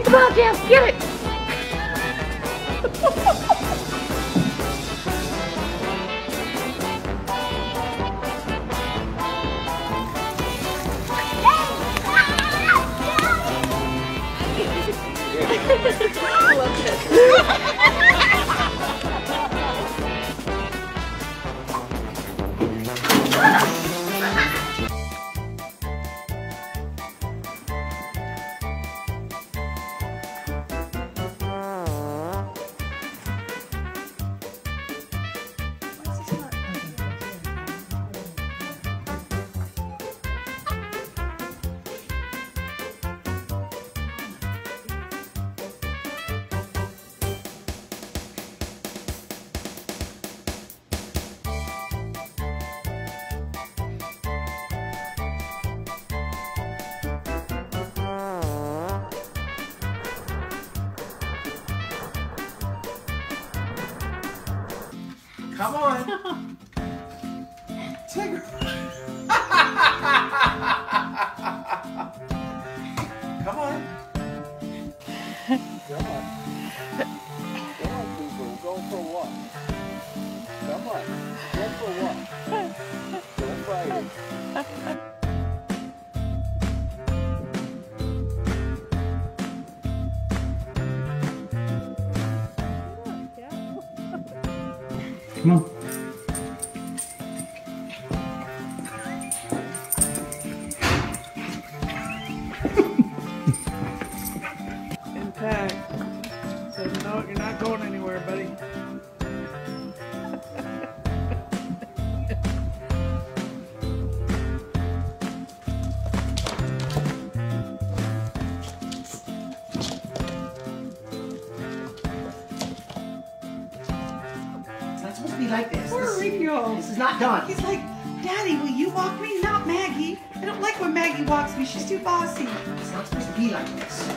Come on, Jeff, get it. I love this. Come on. Tigger. Come on. Come on. Come on, people. Go for a walk. Come on. Go for a walk. Don't fight it. Come on. Intact. Said no, you're not going anywhere, buddy. It's not supposed to be like this. Poor Reial. This is not done. He's like, Daddy, will you walk me? Not Maggie. I don't like when Maggie walks me. She's too bossy. It's not supposed to be like this.